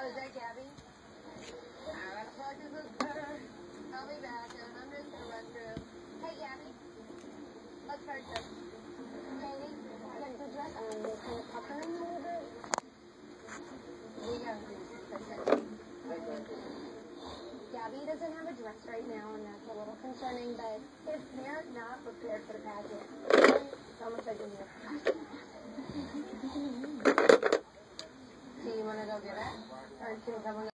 Oh, is that Gabby? I feel like this is better. I'll be back, and I'm just gonna run through. Hey, Gabby. Let's start this. Katie, get the dress on. We'll kind of tuck her in a little bit. We have to fix it. Gabby doesn't have a dress right now, and that's a little concerning, but if they're not prepared for the pageant, it's almost like a year. Do you want to go get it? Or can someone